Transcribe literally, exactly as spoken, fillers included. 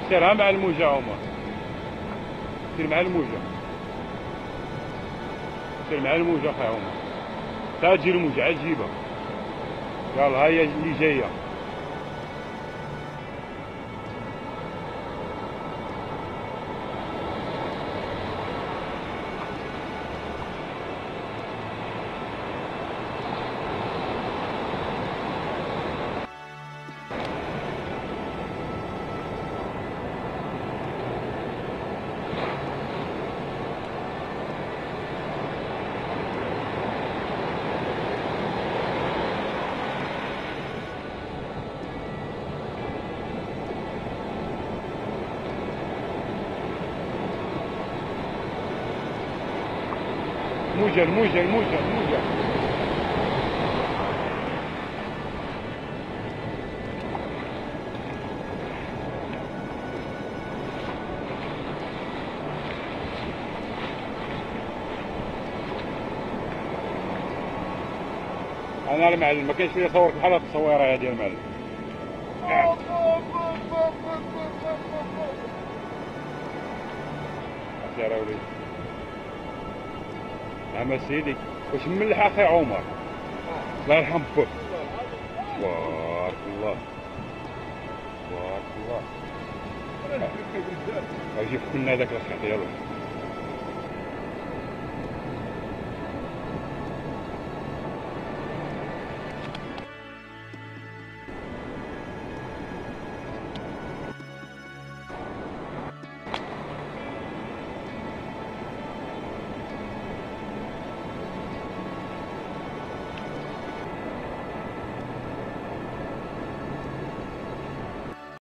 سيرها مع الموجة عمر، سير مع الموجة، سير مع الموجة اخي عمر، تا تجي الموجة عجيبة. يلا هاي اللي جاية. الموجة الموجة الموجة الموجة. انا المعلم ما كاينش اللي يصورك بحال هاد التصويره هادي المعلم. سير وليدي. نعم سيدي. واش ملح اخي عمر؟ الله يرحم بوك. تبارك الله تبارك الله. اجي فكنا هذاك الخيط يلا.